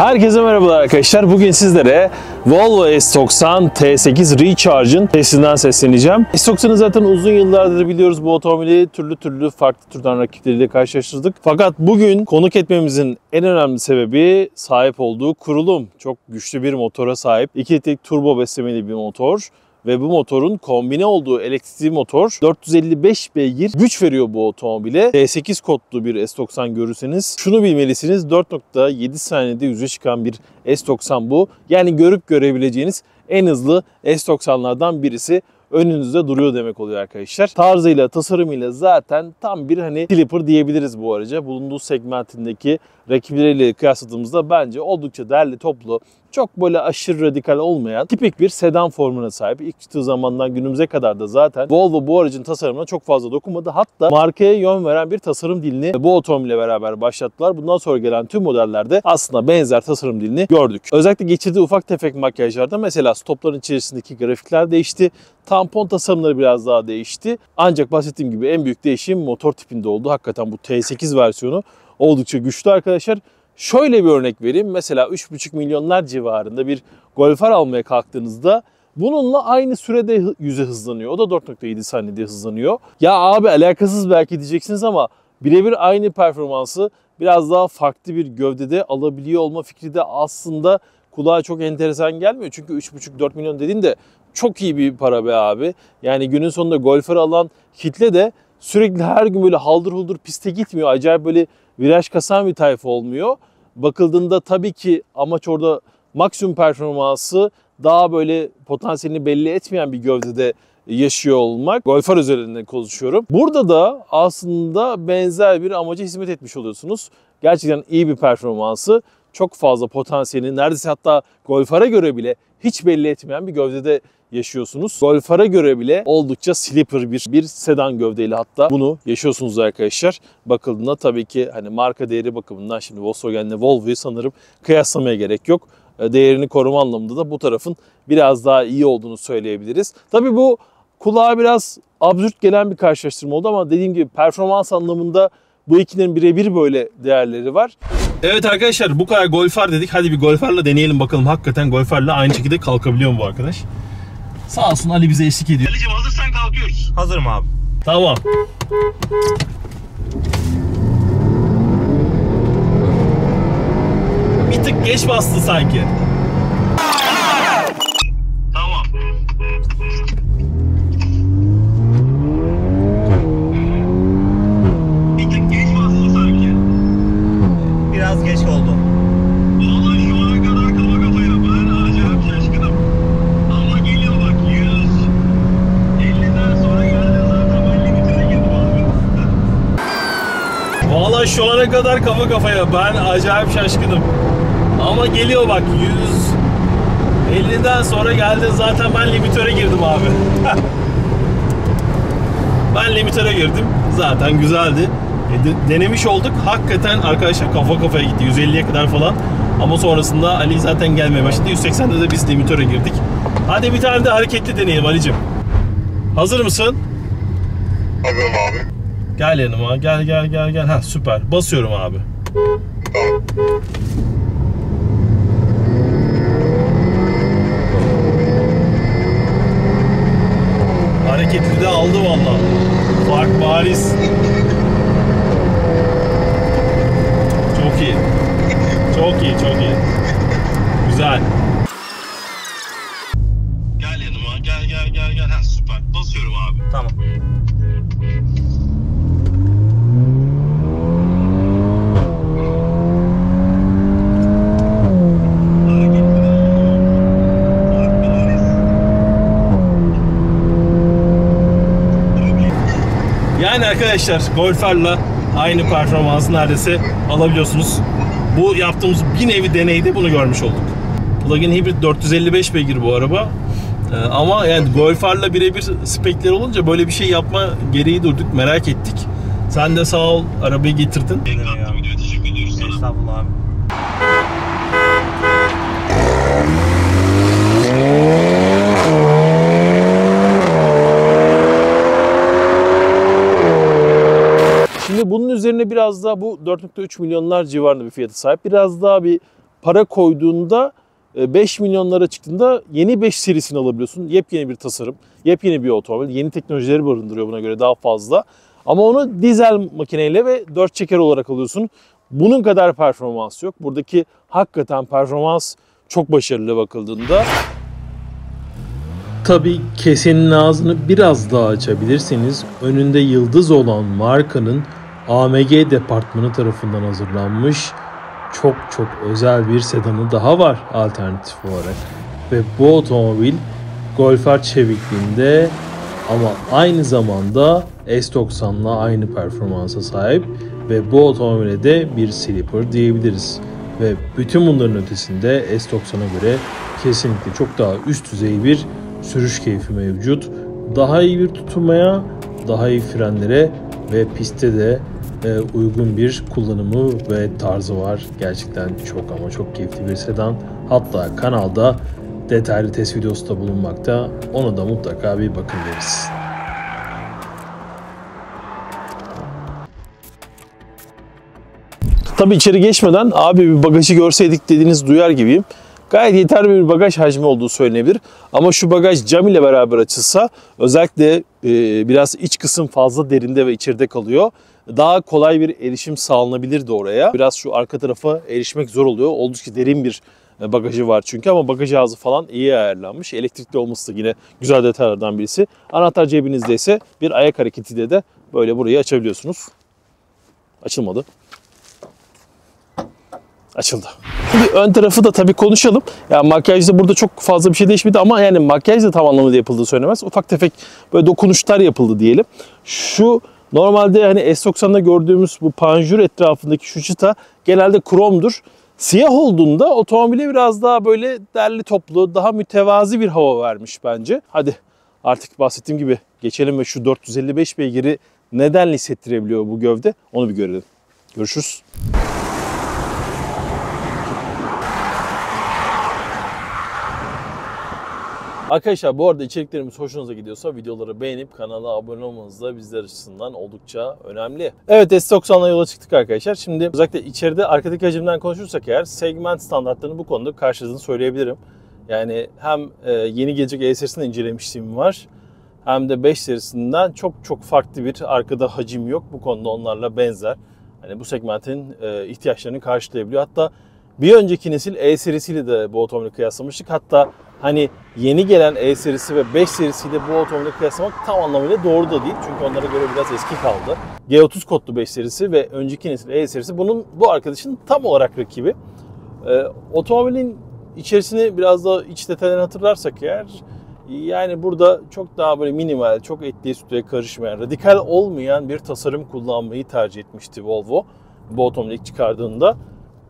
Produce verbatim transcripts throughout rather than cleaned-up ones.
Herkese merhabalar arkadaşlar. Bugün sizlere Volvo S doksan T sekiz Recharge'ın testinden sesleneceğim. S doksan'ı zaten uzun yıllardır biliyoruz. Bu otomobili türlü türlü farklı türden rakipleriyle karşılaştırdık. Fakat bugün konuk etmemizin en önemli sebebi sahip olduğu kurulum. Çok güçlü bir motora sahip. iki litrelik turbo beslemeli bir motor. Ve bu motorun kombine olduğu elektrikli motor dört yüz elli beş beygir güç veriyor bu otomobile. T sekiz kodlu bir S doksan görürseniz şunu bilmelisiniz, dört nokta yedi saniyede yüze çıkan bir S doksan bu. Yani görüp görebileceğiniz en hızlı S doksanlardan birisi önünüzde duruyor demek oluyor arkadaşlar. Tarzıyla, tasarımıyla zaten tam bir hani sleeper diyebiliriz bu araca. Bulunduğu segmentindeki rakipleriyle kıyasladığımızda bence oldukça derli toplu, çok böyle aşırı radikal olmayan tipik bir sedan formuna sahip. İlk çıktığı zamandan günümüze kadar da zaten Volvo bu aracın tasarımına çok fazla dokunmadı. Hatta markaya yön veren bir tasarım dilini bu otomobille beraber başlattılar. Bundan sonra gelen tüm modellerde aslında benzer tasarım dilini gördük. Özellikle geçirdiği ufak tefek makyajlarda mesela stopların içerisindeki grafikler değişti. Tampon tasarımları biraz daha değişti. Ancak bahsettiğim gibi en büyük değişim motor tipinde oldu. Hakikaten bu T sekiz versiyonu oldukça güçlü arkadaşlar. Şöyle bir örnek vereyim. Mesela üç buçuk milyonlar civarında bir Golf R almaya kalktığınızda bununla aynı sürede yüze hızlanıyor. O da dört nokta yedi saniyede hızlanıyor. Ya abi alakasız belki diyeceksiniz ama birebir aynı performansı biraz daha farklı bir gövdede alabiliyor olma fikri de aslında kulağa çok enteresan gelmiyor. Çünkü üç buçuk dört milyon dediğinde çok iyi bir para be abi. Yani günün sonunda Golf R alan kitle de sürekli her gün böyle haldır huldur piste gitmiyor. Acayip böyle viraj kasan bir tayfa olmuyor. Bakıldığında tabii ki amaç orada maksimum performansı daha böyle potansiyelini belli etmeyen bir gövdede yaşıyor olmak. Golf R üzerinde konuşuyorum. Burada da aslında benzer bir amaca hizmet etmiş oluyorsunuz. Gerçekten iyi bir performansı, çok fazla potansiyelini neredeyse hatta Golf R'a göre bile hiç belli etmeyen bir gövdede yaşıyorsunuz. Golf R'a göre bile oldukça sleeper bir, bir sedan gövdeyle hatta bunu yaşıyorsunuz arkadaşlar. Bakıldığında tabii ki hani marka değeri bakımından şimdi Volkswagen'le Volvo'yu sanırım kıyaslamaya gerek yok. Değerini koruma anlamında da bu tarafın biraz daha iyi olduğunu söyleyebiliriz. Tabii bu kulağa biraz absürt gelen bir karşılaştırma oldu ama dediğim gibi performans anlamında bu ikinin birebir böyle değerleri var. Evet arkadaşlar, bu kadar Golf R dedik. Hadi bir Golf R'la deneyelim bakalım. Hakikaten Golf R'la aynı şekilde kalkabiliyor mu bu arkadaş? Sağ olsun Ali bize eşlik ediyor. Ali'cim hazırsan kalkıyoruz. Hazırım abi. Tamam. Bir tık geç bastı sanki. Tamam. Bir tık geç bastı sanki. Biraz geç oldu. Vallahi şu ana kadar kafa kafaya ben acayip şaşkınım. Ama geliyor bak yüz elliden sonra geldi zaten ben limitine girdim abi. Vallahi şu ana kadar kafa kafaya ben acayip şaşkınım. Ama geliyor bak yüz elliden sonra geldi zaten ben limitöre girdim abi. Ben limitöre girdim. Zaten güzeldi. E, denemiş olduk. Hakikaten arkadaşlar kafa kafaya gitti. yüz elliye kadar falan. Ama sonrasında Ali zaten gelmeye başladı. yüz seksende de biz limitöre girdik. Hadi bir tane de hareketli deneyelim Ali'cim. Hazır mısın? Hazırım abi. Gel yanıma. Gel gel gel gel. Ha süper. Basıyorum abi. Tamam. Hareketli de aldı vallahi. Fark bariz. Çok iyi. Çok iyi, çok iyi. Güzel. Gel yanıma gel gel gel gel. Ha süper. Basıyorum abi. Tamam. Yani arkadaşlar Golf R'la aynı performansı neredeyse alabiliyorsunuz. Bu yaptığımız bir nevi deneyde bunu görmüş olduk. Plug-in hibrit dört yüz elli beş beygir bu araba. Ee, ama yani Golf R'la birebir spekleri olunca böyle bir şey yapma gereği durduk. Merak ettik. Sen de sağ ol arabayı getirdin. Teşekkür ediyoruz sana. Estağfurullah abi. Şimdi bunun üzerine biraz daha bu dört nokta üç milyonlar civarında bir fiyatı sahip. Biraz daha bir para koyduğunda beş milyonlara çıktığında yeni beş serisini alabiliyorsun. Yepyeni bir tasarım, yepyeni bir otomobil, yeni teknolojileri barındırıyor buna göre daha fazla. Ama onu dizel makineyle ve dört çeker olarak alıyorsun. Bunun kadar performans yok. Buradaki hakikaten performans çok başarılı bakıldığında. Tabii kesenin ağzını biraz daha açabilirseniz önünde yıldız olan markanın A M G departmanı tarafından hazırlanmış çok çok özel bir sedanı daha var alternatif olarak. Ve bu otomobil Golf R çevikliğinde ama aynı zamanda S doksanla aynı performansa sahip ve bu otomobile de bir sleeper diyebiliriz. Ve bütün bunların ötesinde S doksana göre kesinlikle çok daha üst düzey bir sürüş keyfi mevcut. Daha iyi bir tutunmaya, daha iyi frenlere ve pistte de e, uygun bir kullanımı ve tarzı var. Gerçekten çok ama çok keyifli bir sedan. Hatta kanalda detaylı test videosu da bulunmakta. Ona da mutlaka bir bakın deriz. Tabii içeri geçmeden abi bir bagajı görseydik dediğiniz duyar gibiyim. Gayet yeterli bir bagaj hacmi olduğu söylenebilir. Ama şu bagaj cam ile beraber açılsa özellikle e, biraz iç kısım fazla derinde ve içeride kalıyor. Daha kolay bir erişim sağlanabilirdi oraya. Biraz şu arka tarafa erişmek zor oluyor. Oldukça derin bir bagajı var çünkü ama bagaj ağzı falan iyi ayarlanmış. Elektrikli olması da yine güzel detaylardan birisi. Anahtar cebinizde ise bir ayak hareketiyle de böyle burayı açabiliyorsunuz. Açılmadı. Açıldı. Şimdi ön tarafı da tabii konuşalım. Yani makyajda burada çok fazla bir şey değişmedi ama yani makyaj da tam anlamıyla yapıldığı söylenemez. Ufak tefek böyle dokunuşlar yapıldı diyelim. Şu normalde hani S doksan'da gördüğümüz bu panjur etrafındaki şu çıta genelde kromdur. Siyah olduğunda otomobile biraz daha böyle derli toplu, daha mütevazi bir hava vermiş bence. Hadi artık bahsettiğim gibi geçelim ve şu dört yüz elli beş beygiri neden hissettirebiliyor bu gövde onu bir görelim. Görüşürüz. Arkadaşlar bu arada içeriklerimiz hoşunuza gidiyorsa videoları beğenip kanala abone olmanız da bizler açısından oldukça önemli. Evet S doksan'la yola çıktık arkadaşlar. Şimdi özellikle içeride arkadaki hacimden konuşursak eğer segment standartlarını bu konuda karşıladığını söyleyebilirim. Yani hem yeni gelecek E serisini incelemişliğim var hem de beş serisinden çok çok farklı bir arkada hacim yok. Bu konuda onlarla benzer. Hani bu segmentin ihtiyaçlarını karşılayabiliyor. Hatta bir önceki nesil E serisiyle de bu otomobili kıyaslamıştık. Hatta hani yeni gelen E serisi ve beş serisiyle bu otomobili kıyaslamak tam anlamıyla doğru da değil. Çünkü onlara göre biraz eski kaldı. G otuz kodlu beş serisi ve önceki nesil E serisi bunun bu arkadaşın tam olarak rakibi. Ee, otomobilin içerisini biraz da iç detaylarını hatırlarsak eğer yani burada çok daha böyle minimal, çok etliye sütüye karışmayan, radikal olmayan bir tasarım kullanmayı tercih etmişti Volvo bu otomobili ilk çıkardığında.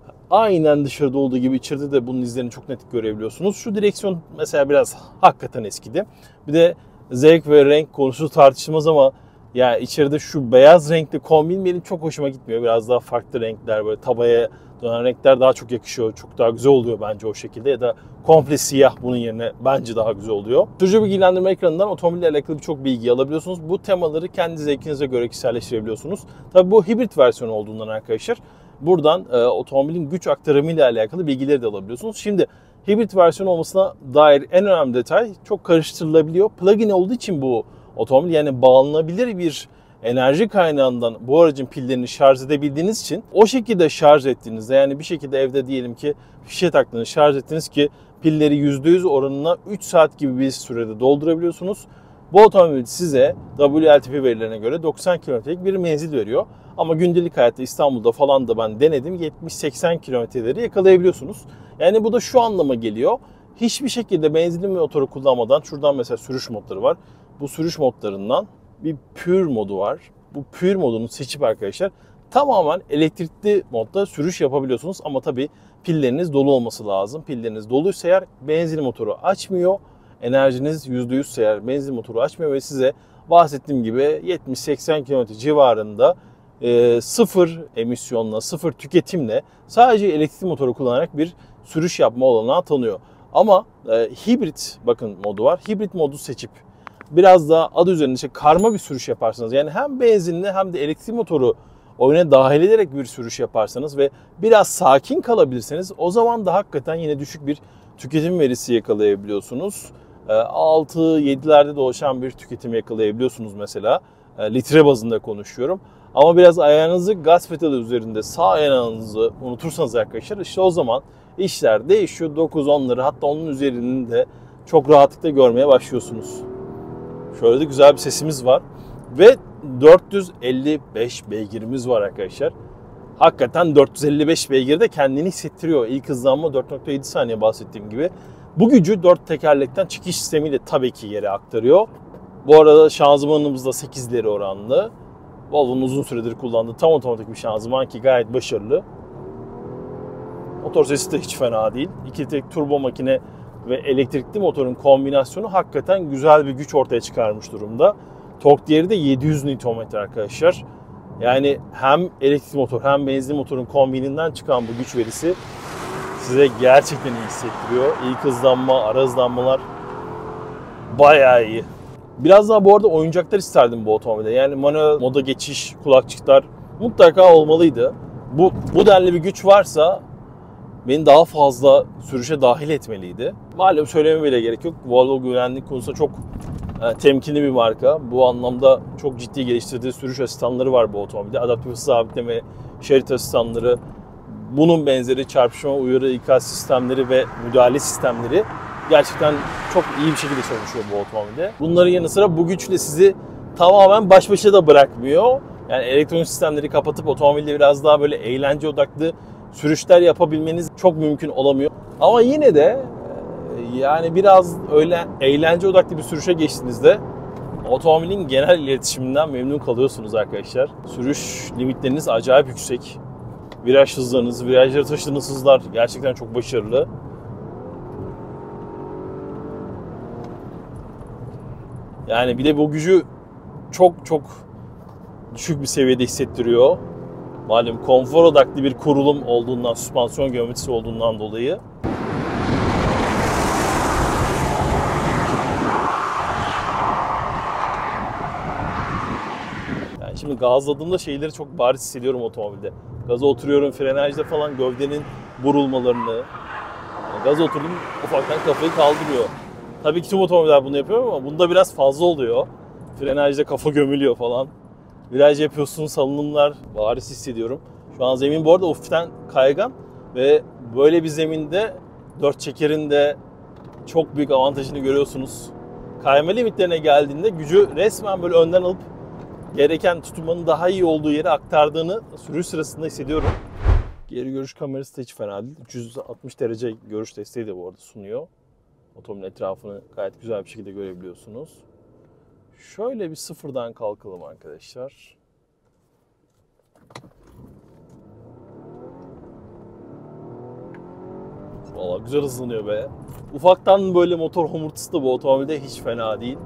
Aynen dışarıda olduğu gibi içeride de bunun izlerini çok net görebiliyorsunuz. Şu direksiyon mesela biraz hakikaten eskidi. Bir de zevk ve renk konusu tartışılmaz ama yani içeride şu beyaz renkli kombin benim çok hoşuma gitmiyor. Biraz daha farklı renkler böyle tabaya dönen renkler daha çok yakışıyor. Çok daha güzel oluyor bence o şekilde ya da komple siyah bunun yerine bence daha güzel oluyor. Sürücü bilgilendirme ekranından otomobille alakalı birçok bilgi alabiliyorsunuz. Bu temaları kendi zevkinize göre kişiselleştirebiliyorsunuz. Tabii bu hibrit versiyonu olduğundan arkadaşlar buradan e, otomobilin güç aktarımı ile alakalı bilgileri de alabiliyorsunuz. Şimdi hibrit versiyon olmasına dair en önemli detay çok karıştırılabiliyor. Plug-in olduğu için bu otomobil yani bağlanabilir bir enerji kaynağından bu aracın pillerini şarj edebildiğiniz için o şekilde şarj ettiğinizde yani bir şekilde evde diyelim ki fişe taktığınız şarj ettiniz ki pilleri yüzde yüz oranına üç saat gibi bir sürede doldurabiliyorsunuz. Bu otomobil size W L T P verilerine göre doksan kilometrelik bir menzil veriyor. Ama gündelik hayatta İstanbul'da falan da ben denedim yetmiş seksen kilometreleri yakalayabiliyorsunuz. Yani bu da şu anlama geliyor. Hiçbir şekilde benzinli motoru kullanmadan şuradan mesela sürüş modları var. Bu sürüş modlarından bir Pure modu var. Bu Pure modunu seçip arkadaşlar tamamen elektrikli modda sürüş yapabiliyorsunuz. Ama tabii pilleriniz dolu olması lazım. Pilleriniz doluysa eğer benzinli motoru açmıyor. Enerjiniz yüzde yüz eğer benzinli motoru açmıyor ve size bahsettiğim gibi yetmiş seksen kilometre civarında e, sıfır emisyonla, sıfır tüketimle sadece elektrikli motoru kullanarak bir sürüş yapma olanağı tanıyor. Ama e, hibrit bakın modu var. Hibrit modu seçip biraz daha adı üzerinde işte karma bir sürüş yaparsanız yani hem benzinli hem de elektrikli motoru oyuna dahil ederek bir sürüş yaparsanız ve biraz sakin kalabilirseniz o zaman da hakikaten yine düşük bir tüketim verisi yakalayabiliyorsunuz. altı yedilerde dolaşan bir tüketim yakalayabiliyorsunuz mesela. Litre bazında konuşuyorum. Ama biraz ayağınızı gaz pedalı üzerinde sağ ayağınızı unutursanız arkadaşlar işte o zaman işler değişiyor. dokuz onları hatta onun üzerinde çok rahatlıkla görmeye başlıyorsunuz. Şöyle de güzel bir sesimiz var. Ve dört yüz elli beş beygirimiz var arkadaşlar. Hakikaten dört yüz elli beş beygirde kendini hissettiriyor. İlk hızlanma dört nokta yedi saniye bahsettiğim gibi. Bu gücü dört tekerlekten çıkış sistemiyle tabii ki yere aktarıyor. Bu arada şanzımanımız da sekizleri oranlı. Volvo'nun uzun süredir kullandığı tam otomatik bir şanzıman ki gayet başarılı. Motor sesi de hiç fena değil. İki litrelik turbo makine ve elektrikli motorun kombinasyonu hakikaten güzel bir güç ortaya çıkarmış durumda. Tork değeri de yedi yüz Newton metre arkadaşlar. Yani hem elektrikli motor hem benzinli motorun kombininden çıkan bu güç verisi size gerçekten iyi hissettiriyor. İlk hızlanma, ara hızlanmalar bayağı iyi. Biraz daha bu arada oyuncaklar isterdim bu otomobilde. Yani manuel moda geçiş, kulakçıklar mutlaka olmalıydı. Bu, bu denli bir güç varsa beni daha fazla sürüşe dahil etmeliydi. Malum söylememe bile gerek yok. Volvo güvenlik konusunda çok e, temkinli bir marka. Bu anlamda çok ciddi geliştirdiği sürüş asistanları var bu otomobilde. Adaptif hız sabitleme, şerit asistanları, bunun benzeri çarpışma, uyarı, ikaz sistemleri ve müdahale sistemleri gerçekten çok iyi bir şekilde çalışıyor bu otomobilde. Bunların yanı sıra bu güçle sizi tamamen baş başa da bırakmıyor. Yani elektronik sistemleri kapatıp otomobilde biraz daha böyle eğlence odaklı sürüşler yapabilmeniz çok mümkün olamıyor. Ama yine de yani biraz öyle eğlence odaklı bir sürüşe geçtiğinizde otomobilin genel iletişiminden memnun kalıyorsunuz arkadaşlar. Sürüş limitleriniz acayip yüksek. Viraj hızlarınız, virajları taşıdığınız hızlar gerçekten çok başarılı. Yani bir de bu gücü çok çok düşük bir seviyede hissettiriyor. Malum konfor odaklı bir kurulum olduğundan, süspansiyon geometrisi olduğundan dolayı. Yani şimdi gazladığımda şeyleri çok bariz hissediyorum otomobilde. Gaza oturuyorum, frenajda falan gövdenin burulmalarını. Yani gaza oturdum, ufaktan kafayı kaldırıyor. Tabii ki tüm otomobiller bunu yapıyor ama bunda biraz fazla oluyor. Frenajda kafa gömülüyor falan. Viraj yapıyorsun, salınımlar bariz hissediyorum. Şu an zemin bu arada hafiften kaygan ve böyle bir zeminde dört çekerin de çok büyük avantajını görüyorsunuz. Kayma limitlerine geldiğinde gücü resmen böyle önden alıp gereken tutunmanın daha iyi olduğu yere aktardığını sürüş sırasında hissediyorum. Geri görüş kamerası da hiç fena değil. üç yüz altmış derece görüş desteği de bu arada sunuyor. Otomobilin etrafını gayet güzel bir şekilde görebiliyorsunuz. Şöyle bir sıfırdan kalkalım arkadaşlar. Vallahi güzel hızlanıyor be. Ufaktan böyle motor homurtusu da bu otomobilde hiç fena değil.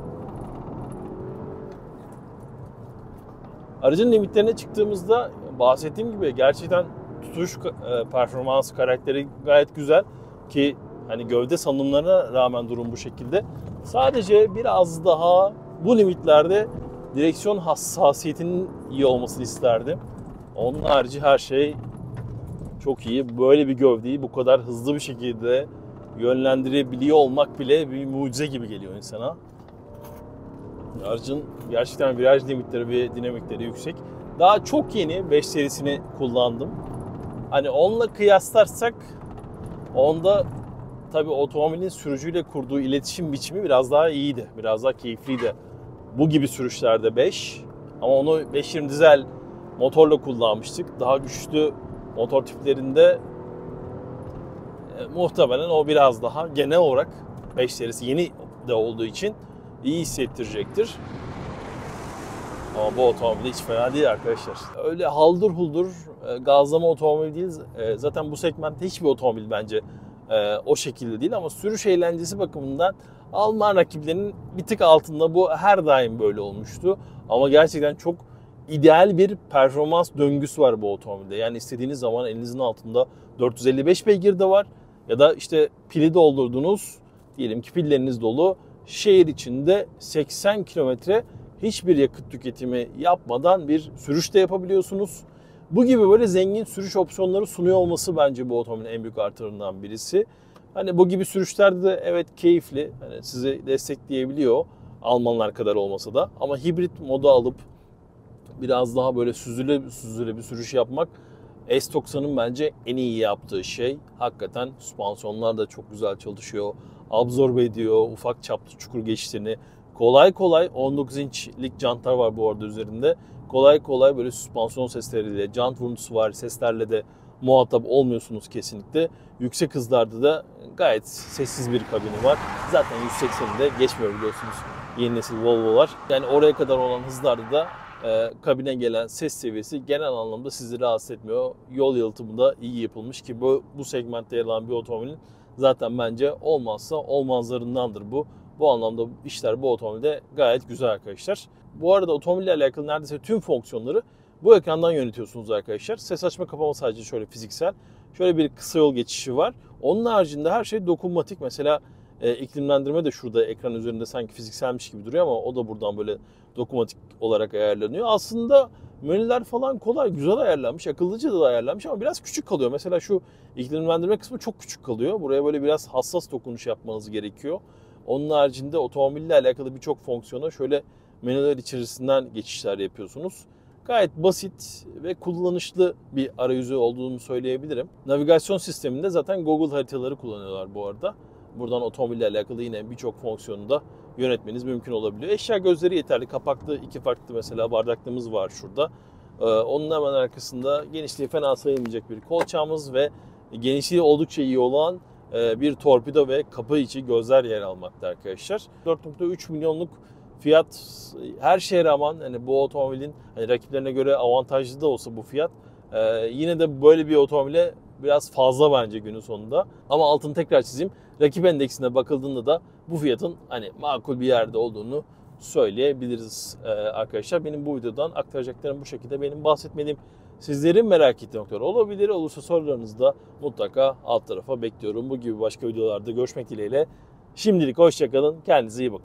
Aracın limitlerine çıktığımızda bahsettiğim gibi gerçekten tutuş performans karakteri gayet güzel ki hani gövde salınımlarına rağmen durum bu şekilde. Sadece biraz daha bu limitlerde direksiyon hassasiyetinin iyi olmasını isterdim. Onun harici her şey çok iyi. Böyle bir gövdeyi bu kadar hızlı bir şekilde yönlendirebiliyor olmak bile bir mucize gibi geliyor insana. Aracın gerçekten viraj limitleri ve dinamikleri yüksek. Daha çok yeni beş serisini kullandım. Hani onunla kıyaslarsak onda tabii otomobilin sürücüyle kurduğu iletişim biçimi biraz daha iyiydi. Biraz daha keyifliydi. Bu gibi sürüşlerde beş ama onu beş yirmi dizel motorla kullanmıştık. Daha güçlü motor tiplerinde e, muhtemelen o biraz daha genel olarak beş serisi yeni de olduğu için iyi hissettirecektir. Ama bu otomobil hiç fena değil arkadaşlar. Öyle haldır huldur e, gazlama otomobil değil. E, zaten bu segmentte hiçbir otomobil bence e, o şekilde değil ama sürüş eğlencesi bakımından Alman rakiplerinin bir tık altında bu her daim böyle olmuştu. Ama gerçekten çok ideal bir performans döngüsü var bu otomobilde. Yani istediğiniz zaman elinizin altında dört yüz elli beş beygir de var. Ya da işte pili doldurdunuz. Diyelim ki pilleriniz dolu. Şehir içinde seksen kilometre hiçbir yakıt tüketimi yapmadan bir sürüş de yapabiliyorsunuz. Bu gibi böyle zengin sürüş opsiyonları sunuyor olması bence bu otomobilin en büyük artılarından birisi. Hani bu gibi sürüşlerde de evet keyifli, hani sizi destekleyebiliyor Almanlar kadar olmasa da. Ama hibrit modu alıp biraz daha böyle süzüle süzüle bir sürüş yapmak S doksanın bence en iyi yaptığı şey. Hakikaten süspansiyonlar da çok güzel çalışıyor. Absorbe ediyor ufak çaplı çukur geçişlerini. Kolay kolay on dokuz inçlik jantlar var bu arada üzerinde. Kolay kolay böyle süspansiyon sesleriyle, jant vuruntusu var seslerle de muhatap olmuyorsunuz kesinlikle. Yüksek hızlarda da gayet sessiz bir kabini var. Zaten yüz sekseni de geçmiyor biliyorsunuz yeni nesil Volvo'lar. Yani oraya kadar olan hızlarda da e, kabine gelen ses seviyesi genel anlamda sizi rahatsız etmiyor. Yol yalıtımı da iyi yapılmış ki bu, bu segmentte yer alan bir otomobilin zaten bence olmazsa olmazlarındandır bu. Bu anlamda işler bu otomobilde gayet güzel arkadaşlar. Bu arada otomobille alakalı neredeyse tüm fonksiyonları bu ekrandan yönetiyorsunuz arkadaşlar. Ses açma kapama sadece şöyle fiziksel. Şöyle bir kısa yol geçişi var. Onun haricinde her şey dokunmatik. Mesela e, iklimlendirme de şurada ekran üzerinde sanki fizikselmiş gibi duruyor ama o da buradan böyle dokunmatik olarak ayarlanıyor. Aslında menüler falan kolay, güzel ayarlanmış. Akıllıca da ayarlanmış ama biraz küçük kalıyor. Mesela şu iklimlendirme kısmı çok küçük kalıyor. Buraya böyle biraz hassas dokunuş yapmanız gerekiyor. Onun haricinde otomobille alakalı birçok fonksiyona şöyle menüler içerisinden geçişler yapıyorsunuz. Gayet basit ve kullanışlı bir arayüzü olduğunu söyleyebilirim. Navigasyon sisteminde zaten Google haritaları kullanıyorlar bu arada. Buradan otomobille alakalı yine birçok fonksiyonu da yönetmeniz mümkün olabiliyor. Eşya gözleri yeterli. Kapaklı iki farklı mesela bardaklığımız var şurada. Ee, onun hemen arkasında genişliği fena sayılmayacak bir kolçağımız ve genişliği oldukça iyi olan bir torpido ve kapı içi gözler yer almakta arkadaşlar. dört nokta üç milyonluk fiyat her şeye rağmen hani bu otomobilin hani rakiplerine göre avantajlı da olsa bu fiyat e, yine de böyle bir otomobile biraz fazla bence günün sonunda. Ama altını tekrar çizeyim. Rakip endeksine bakıldığında da bu fiyatın hani makul bir yerde olduğunu söyleyebiliriz e, arkadaşlar. Benim bu videodan aktaracaklarım bu şekilde. Benim bahsetmediğim sizlerin merak ettiği noktalar olabilir. Olursa sorularınızı da mutlaka alt tarafa bekliyorum. Bu gibi başka videolarda görüşmek dileğiyle. Şimdilik hoşça kalın. Kendinize iyi bakın.